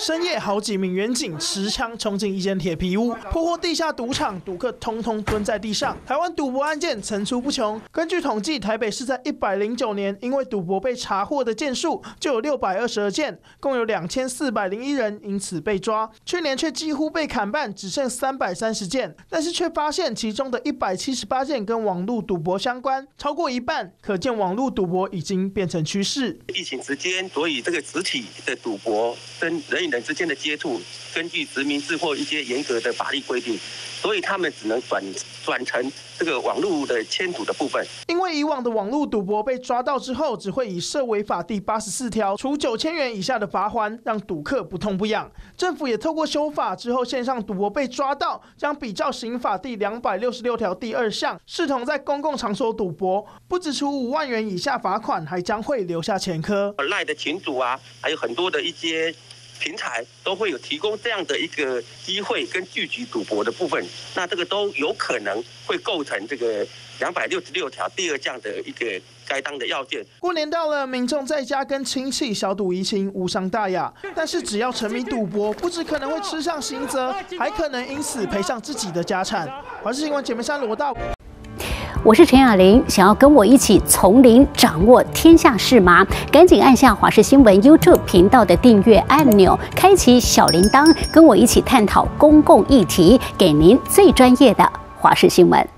深夜，好几名员警持枪冲进一间铁皮屋，破获地下赌场，赌客通通蹲在地上。台湾赌博案件层出不穷。根据统计，台北市在109年因为赌博被查获的件数就有622件，共有2401人因此被抓。去年却几乎被砍半，只剩330件，但是却发现其中的178件跟网络赌博相关，超过一半，可见网络赌博已经变成趋势。 疫情之间，所以这个实体的赌博跟人与人之间的接触，根据实名制或一些严格的法律规定，所以他们只能转成这个网络的签赌的部分。 因为以往的网络赌博被抓到之后，只会以涉违法第84条处9000元以下的罚锾，让赌客不痛不痒。政府也透过修法之后，线上赌博被抓到，将比照刑法第266条第2项，视同在公共场所赌博，不只处5万元以下罚款，还将会留下前科。 赖的群组啊，还有很多的一些平台都会有提供这样的一个机会跟聚集赌博的部分，那这个都有可能会构成这个266条第2项的一个该当的要件。 过年到了，民众在家跟亲戚小赌怡情，无伤大雅。但是只要沉迷赌博，不只可能会吃上刑责，还可能因此赔上自己的家产。华视新闻简梅山罗大。 我是陈雅玲，想要跟我一起从零掌握天下事吗？赶紧按下华视新闻 YouTube 频道的订阅按钮，开启小铃铛，跟我一起探讨公共议题，给您最专业的华视新闻。